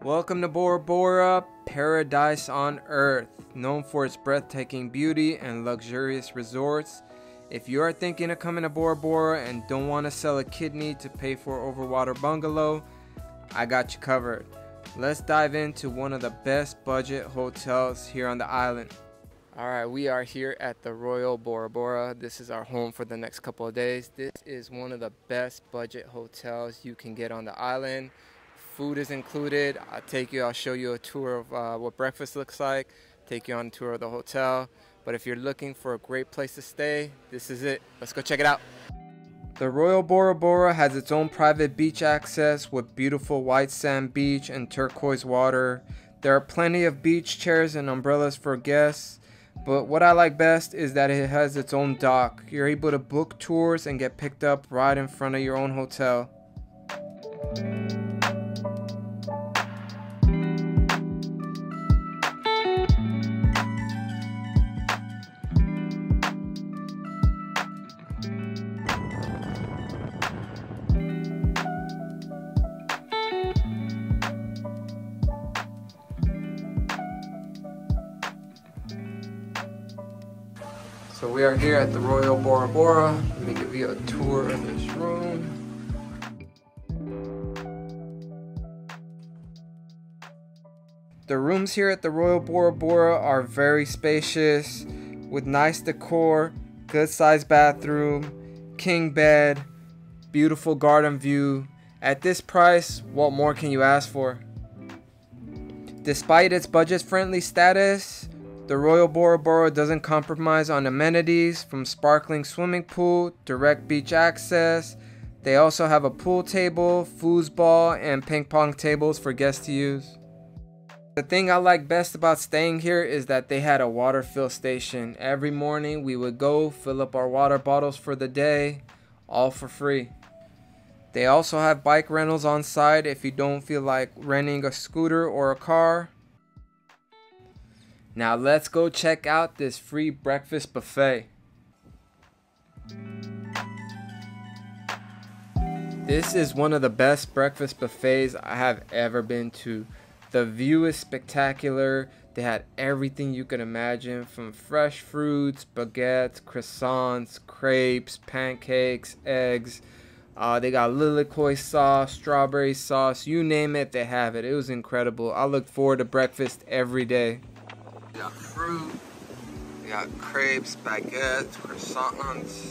Welcome to Bora Bora, paradise on earth, known for its breathtaking beauty and luxurious resorts. If you are thinking of coming to Bora Bora and don't want to sell a kidney to pay for an overwater bungalow, I got you covered. Let's dive into one of the best budget hotels here on the island. Alright, we are here at the Royal Bora Bora. This is our home for the next couple of days. This is one of the best budget hotels you can get on the island. Food is included. I'll show you a tour of what breakfast looks like, take you on a tour of the hotel. But if you're looking for a great place to stay, this is it. Let's go check it out. The Royal Bora Bora has its own private beach access with beautiful white sand beach and turquoise water. There are plenty of beach chairs and umbrellas for guests. But what I like best is that it has its own dock. You're able to book tours and get picked up right in front of your own hotel. So we are here at the Royal Bora Bora. Let me give you a tour of this room. The rooms here at the Royal Bora Bora are very spacious with nice decor, good sized bathroom, king bed, beautiful garden view. At this price, what more can you ask for? Despite its budget friendly status, the Royal Bora Bora doesn't compromise on amenities, from sparkling swimming pool, direct beach access. They also have a pool table, foosball, and ping pong tables for guests to use. The thing I like best about staying here is that they had a water fill station. Every morning we would go fill up our water bottles for the day, all for free. They also have bike rentals on site if you don't feel like renting a scooter or a car. Now let's go check out this free breakfast buffet. This is one of the best breakfast buffets I have ever been to. The view is spectacular. They had everything you can imagine, from fresh fruits, baguettes, croissants, crepes, pancakes, eggs. They got liqueur sauce, strawberry sauce, you name it, they have it. It was incredible. I look forward to breakfast every day. We got fruit, we got crepes, baguettes, croissants.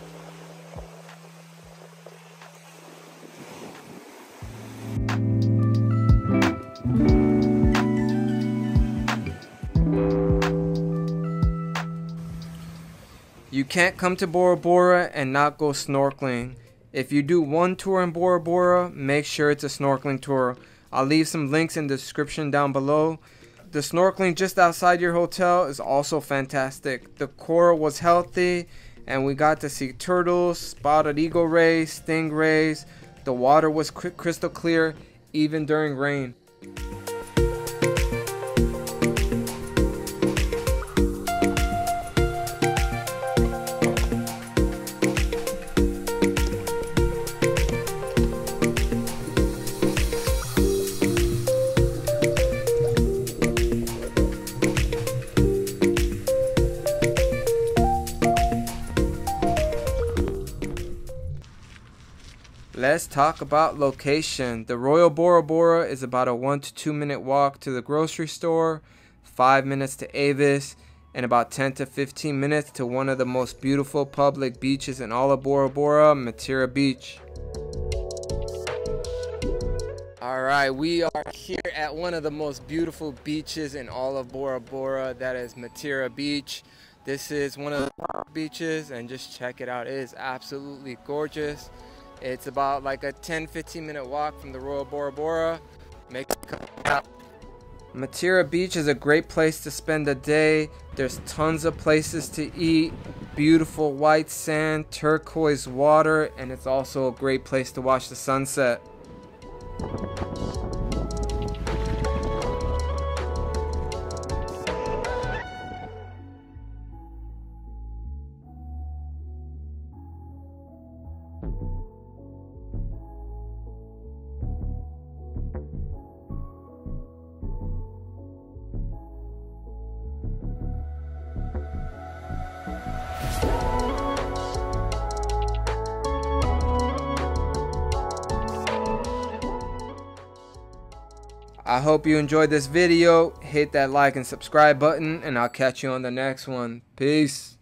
You can't come to Bora Bora and not go snorkeling. If you do one tour in Bora Bora, make sure it's a snorkeling tour. I'll leave some links in the description down below. The snorkeling just outside your hotel is also fantastic. The coral was healthy and we got to see turtles, spotted eagle rays, stingrays. The water was crystal clear even during rain. Let's talk about location. The Royal Bora Bora is about a 1 to 2 minute walk to the grocery store, 5 minutes to Avis, and about 10 to 15 minutes to one of the most beautiful public beaches in all of Bora Bora, Matira Beach. Alright, we are here at one of the most beautiful beaches in all of Bora Bora, that is Matira Beach. This is one of the beaches, and just check it out. It is absolutely gorgeous. It's about like a 10-15 minute walk from the Royal Bora Bora. Make it come out. Matira Beach is a great place to spend a day. There's tons of places to eat, beautiful white sand, turquoise water, and it's also a great place to watch the sunset. I hope you enjoyed this video. Hit that like and subscribe button, and I'll catch you on the next one. Peace.